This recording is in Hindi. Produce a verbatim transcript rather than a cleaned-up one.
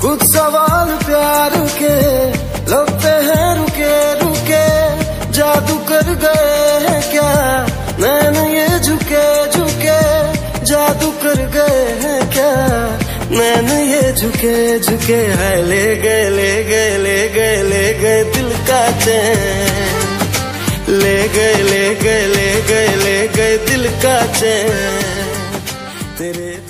कुछ सवाल प्यार के लब पे हैं रुके रुके, जादू कर गए हैं क्या नैन ये झुके झुके, जादू कर गए हैं क्या नैन ये झुके झुके। है ले गए ले गए ले गए ले गए दिल का चैन, ले गए ले गए ले गए ले गए दिल का चैन तेरे